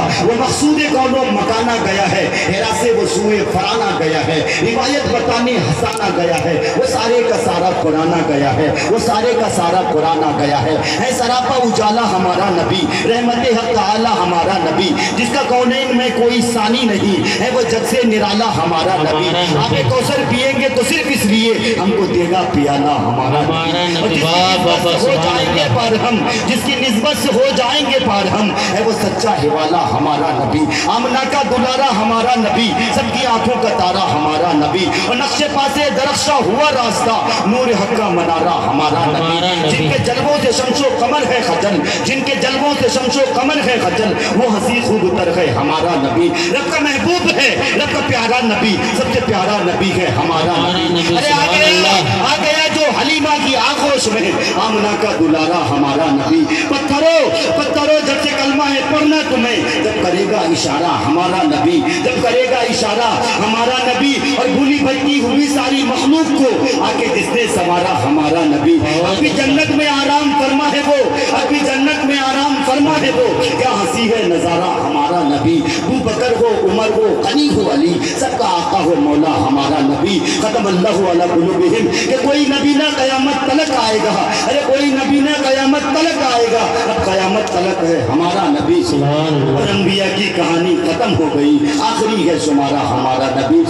وہ مقصود کونوں مکانا گیا ہے، ہیرا سے وہ سوئے فرانا گیا ہے، روایت بتانے ہسانا گیا ہے، وہ سارے کا سارا قرآن گیا ہے، وہ سارے کا سارا قرآن گیا ہے سراپا اجالا ہمارا نبی، رحمت حق تعالی ہمارا نبی، جس کا کونین میں کوئی ثانی نہیں ہے، وہ جگ سے نرالا ہمارا نبی، آپ کوثر پیئیں گے تو صرف اس لیے ہم کو دے گا پیالا ہمارا نبی، ہو جائیں گے پار ہم، جس کی نسبت سے ہو جائیں گے پار ہم، ہے وہ سچا حوالہ ہمارا نبی، آمنہ کا دلارا ہمارا نبی، سب کی آنکھوں کا تارا ہمارا نبی، اور نقش پاسے درخشہ ہوا راستہ، نور حق کا منارہ ہمارا نبی، جن کے جلووں سے شمس و قمر ہے خجل، جن کے جلووں سے شمس و قمر ہے خجل، وہ ہنسی خوب اتر ہے ہمارا نبی، رب کا محبوب ہے، رب کا پیارا نبی، سب سے پیارا نبی ہے ہمارا نبی، ارے آ گیا جو حلیمہ کی آغوش میں، آمنہ کا دلارا ہمارا نبی، پتھروں جب سے کلمہ ہے پڑھنا تمہیں، جب کرے گا اشارہ ہمارا نبی، جب کرے گا اشارہ ہمارا نبی، اور بھولی بھٹکی ہوئی ساری مخلوق کو آ کے جس نے سوارا ہمارا نبی، ابھی جنت میں آرام فرما ہے وہ، ابھی جنت میں آرام فرما ہے وہ، کیا ہنسی ہے نظارہ ہمارا نبی، ابو بکر ہو عمر ہو غنی ہو علی، سب کا آقا ہو مولا ہمارا نبی، ختم اللہ علی قلوبہم، کہ کوئی نبی نہ قیامت تلک آئے گا، ارے کوئی نبی نہ قیامت تلک آئے گا، اب قیامت تلک ہے ہمارا نبی، اور انبیاء کی کہانی ختم ہو گئی، آخری ہے شمارہ ہمارا نبی،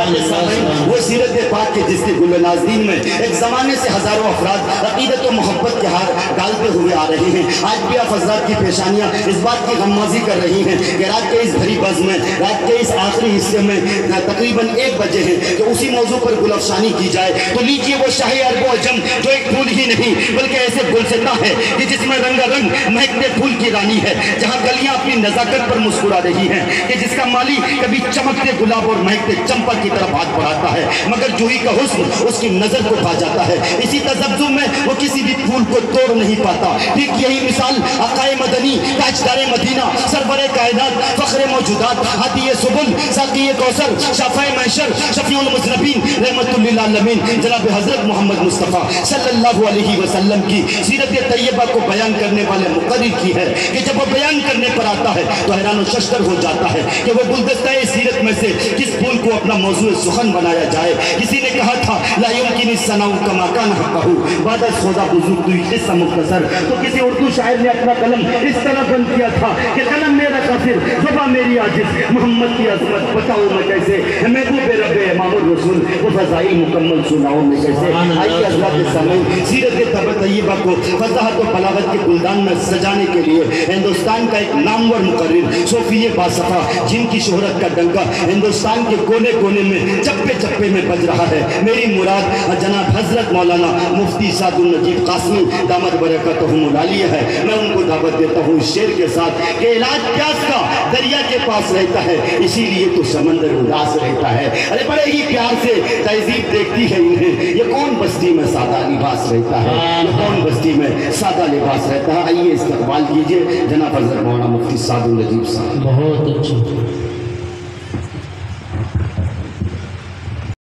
وہ سیرت پاک کے جس کے گل نازدین میں ایک زمانے سے ہزاروں افراد عقیدت و محبت کے ہار ڈالتے ہوئے آ رہے ہیں، آج بھی آپ حضرات کی پیشانیاں اس بات کی غمازی کر رہی ہیں کہ رات کے اس بھری بز میں، رات کے اس آخری حصے میں تقریباً 1 بجے ہیں کہ اسی موضوع پر گل افشانی کی جائے، تو لیجئے وہ شاہی عرب و عجم جو ایک پھول ہی نہیں بلکہ ایسے گلستاں ہے کہ جس میں رنگا رنگ مہکتے پھول کی رانی ہے، جہاں گلیاں اپنی نزاکت پر مسکرا رہی ہیں، کہ جس کا مالی کبھی چمکتے گلاب اور مہکتے چمپا کی طرف ہاتھ بڑھاتا ہے مگر جوہی کا حسن اس کی نظر کو پا جاتا ہے، اسی تذبذب میں وہ کسی بھی پھول کو توڑ نہیں پاتا، ٹھیک یہی مثال آقائے مدنی، تاجدار مدینہ، سرور کائنات، فخر موجودات، ہادی سبل، ساقی کوثر، شافع محشر، شفیع المذنبین، رحمت للعالمین، جناب حضرت محمد مصطفیٰ صلی اللہ علیہ وسلم کی سیرت طیبہ کو بیان کرنے والے مقرر کی ہے کہ جب وہ بیان کرنے پر آتا ہے تو حیران و ششدر ہو جاتا ہے کہ وہ گلدستہ سیرت میں سے کس پھول کو اپنا موضوع سخن بنایا جائے، کسی نے کہا تھا لا یمکن الثناء کما کان حقہ بعد از خدا بزرگ توی قصہ مختصر، تو کسی اردو شاعر نے اپنا قلم اس طرح بند کیا تھا کہ قلم میرا کافر زباں میری عاجز، محمد کی عظمت بتاؤ میں کیسے، محبوب رب امام الرسول وہ فضائل مکمل سناؤ میں کیسے، آئیے حضرات سامعین سیرت طیبہ کو فضاحت و بلاغت کے گلدان میں سجانے کے لیے ہندوستان کا ایک نامور مقرر صوفی باصفا جن کی شہرت کا ڈنکا ہندوستان کے کونے کونے میں چپے چپے میں بج رہا ہے، میری مراد جناب حضرت مولانا مفتی سعد النجیب قاسمی دامت برکاتہم العالیہ ہے، میں ان کو دعوت دیتا ہوں اس شعر کے ساتھ کہ علاج پیاس کا دریا کے پاس رہتا ہے اسی لیے تو سمندر اداس رہتا ہے، ارے بڑے ہی پیار سے تہذیب دیکھتی ہے انہیں، یہ کون بستی میں سادہ لباس رہتا ہے، یہ کون بستی میں سادہ لباس رہتا ہے، آئیے استقبال کیجئے جناب حضرت مولانا مفتی سعد النجیب صاحب۔ بہت اچھا